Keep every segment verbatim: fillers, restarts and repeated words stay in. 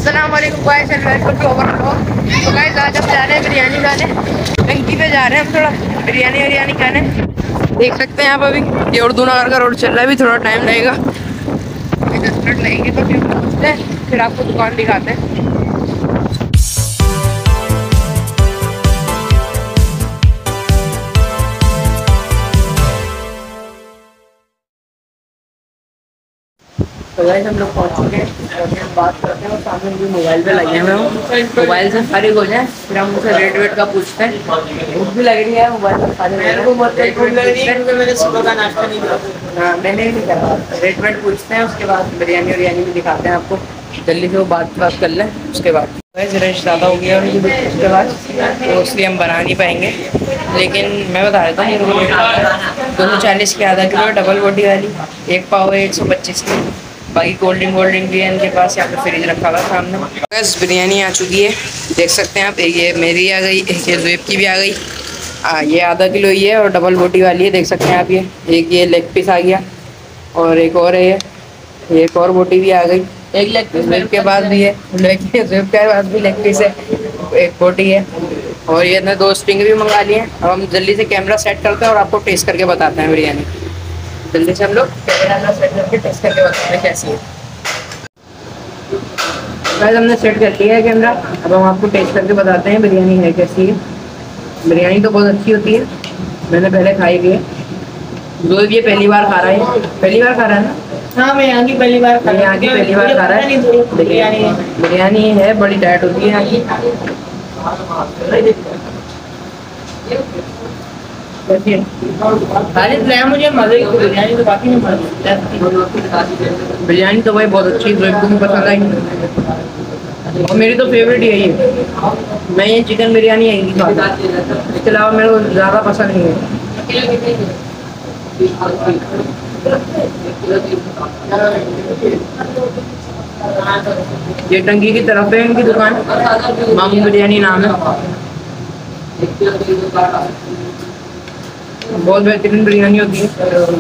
अस्सलाम वालेकुम guys and welcome to our vlog. तो गाइस आज हम जा रहे हैं बिरयानी खाने, टंकी पे जा रहे हैं हम थोड़ा बिरयानी बिरयानी खाने। देख सकते हैं आप अभी ये उर्दू नगर का रोड चल रहा है, अभी थोड़ा टाइम लगेगा, दस मिनट लगेंगे तो फिर पहुँचते हैं, फिर आपको दुकान दिखाते हैं। तो गाइस हम लोग पहुंच चुके हैं और हम बात करते हैं और सामने भी मोबाइल पे लगे हुए हैं, मोबाइल से फारिग हो जाए फिर हम उनसे रेट वेट का पूछते हैं। भूख भी लग रही है, मोबाइल से फारिग मेरे को बहुत भूख लग रही है क्योंकि मैंने सुबह का नाश्ता नहीं किया। हाँ मैंने नहीं करा, रेट वेट पूछते हैं, उसके बाद बिरयानी बिरयानी भी दिखाते हैं आपको। जल्दी से वो बात बात कर लें, उसके बाद वैसे रश ज़्यादा हो गया और उसके बाद तो इसलिए हम बना नहीं पाएंगे। लेकिन मैं बता देता हूँ मेरे को रेट आता है दो सौ चालीस की आधा किलो डबल बोटी वाली, एक पाव है एक सौ पच्चीस की। बाकी कोल्ड ड्रिंक वोल्ड ड्रिंक भी है इनके पास, यहाँ पे फ्रिज रखा हुआ है सामने। बस बिरयानी आ चुकी है, देख सकते हैं आप। एक ये मेरी आ गई, एक ये ज़ुएब की भी आ गई। हाँ ये आधा किलो ही है और डबल बोटी वाली है, देख सकते हैं आप। ये एक ये लेग पीस आ गया और एक और है, ये एक और बोटी भी आ गई। एक लेग पीस ज़ुएब के बाद भी है, ज़ुएब के बाद भी लेग पीस है, एक बोटी है। और ये ना दो स्ट्रिंग भी मंगा लिए हैं। अब हम जल्दी से कैमरा सेट करते हैं और आपको टेस्ट करके बताते हैं बिरयानी। जल्दी से हम लोग कैमरा सेट करके टेस्ट करके बताते हैं कैसी है। गाइस हमने सेट कर लिया है कैमरा, अब हम आपको टेस्ट करके बताते हैं बिरयानी है कैसी है। बिरयानी तो बहुत अच्छी होती है, मैंने पहले खाई भी है। जो ये पहली बार खा रहा है, पहली बार खा रहा है ना? हाँ मैं यहाँ की पहली बार खा यहाँ की पहली बार खा रहा है। बिरयानी बिरयानी है, बड़ी टाइट होती है यहाँ की। मुझे मजे की बिरयानी तो बाकी नहीं मजा। बिरयानी तो भाई बहुत अच्छी है, को भी पसंद आई और मेरी तो फेवरेट ही है ये। मैं ये चिकन बिरयानी यही खाता हूँ, इसके अलावा मेरे को ज़्यादा पसंद नहीं है। ये टंकी की तरफ है इनकी दुकान, मामू बिरयानी नाम है। बहुत बेहतरीन बिरयानी होती है।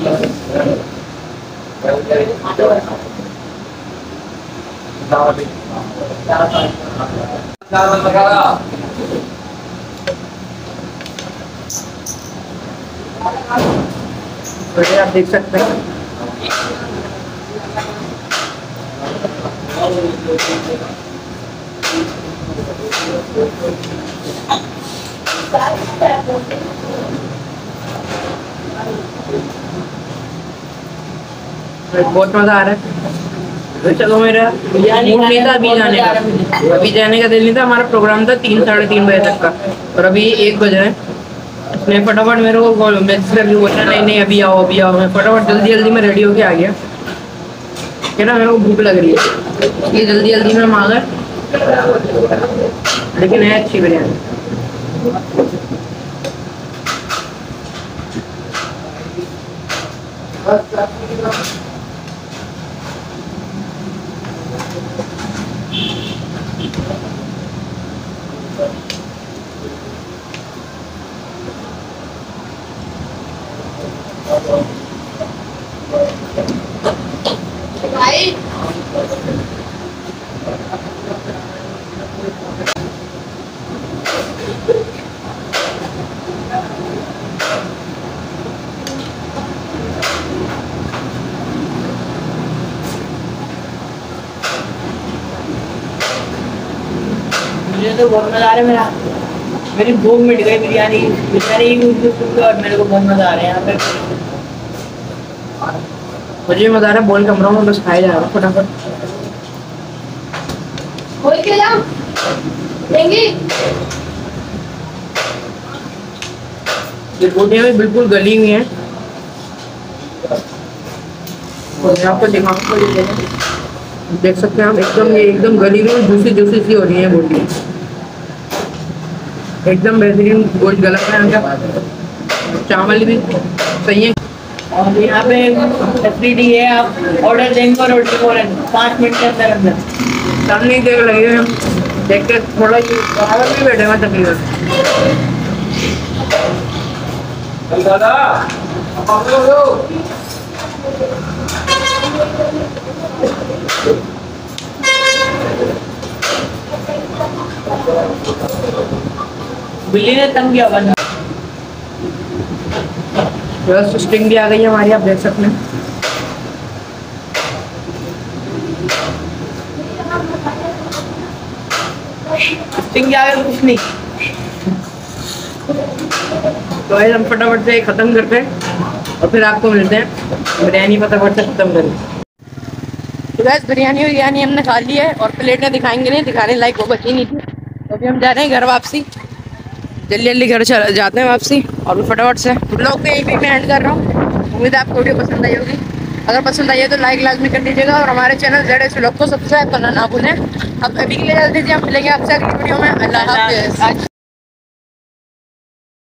तो आप देख सकते हैं बहुत मजा आ रहा है। तो चलो मेरा मूड नहीं था अभी जाने का, अभी जाने का दिल नहीं था। हमारा प्रोग्राम था तीन साढ़े तीन बजे तक का और अभी एक बज रहे हैं। उसने फटाफट मेरे को मैसेज करके बोला नहीं नहीं अभी आओ अभी आओ। मैं फटाफट जल्दी जल्दी में रेडी होके आ गया कि ना मेरे को भूख लग रही है, ये जल्दी जल्दी में मांगा, लेकिन है अच्छी बिरयानी। भाई मुझे तो बहुत मजा आ रहा है। मेरा मेरी भूख मिट गई बिरयानी बिरयानी और मेरे को बहुत मजा आ रहा है यहाँ पे। मुझे मजा आ रहा है, बोल कमरों में बस खाया जा रहा है फटाफट। ये बोटियाँ भी बिल्कुल गली हुई हैं और मैं आपको दिखाऊंगा, देख सकते हैं आप। एकदम ये एकदम गली में जूसी जूसी सी हो रही है बोटियाँ, एकदम बेहतरीन गोश्त गला है इनका, चावल भी सही है। और यहाँ पे फैसिलिटी है, आप ऑर्डर देंगे और रोटी फौरन पाँच मिनट के अंदर अंदर सामने देख लगे हैं, देख के थोड़ा बाहर भी बैठे हुए तकरीबन। बिल्ली ने तंग किया बंदा। बस स्टिंग भी आ गई है हमारी, आप देख सकते हैं। स्टिंग के आगे कुछ नहीं। तो हम फटाफट से ख़त्म करते हैं और फिर आपको मिलते हैं बिरयानी फटाफट से ख़त्म करें। तो बस बिरयानी बिरयानी हमने खा ली है और प्लेटें दिखाएंगे नहीं, दिखाने लायक वो बची नहीं थी। तो अभी हम जा रहे हैं घर वापसी, जल्दी जल्दी घर चल जाते हैं वापसी और फटाफट से ब्लॉग को यहीं पे मैं एंड कर रहा हूँ। उम्मीद है आपको वीडियो पसंद आई होगी। अगर पसंद आई है तो लाइक लाजमी कर दीजिएगा और हमारे चैनल जेड एस व्लॉग को सब्सक्राइब करना ना भूलें। अब अभी के लिए जल्दी से हम मिलेंगे आपसे अगली वीडियो में। अल्लाह हाफ़िज़।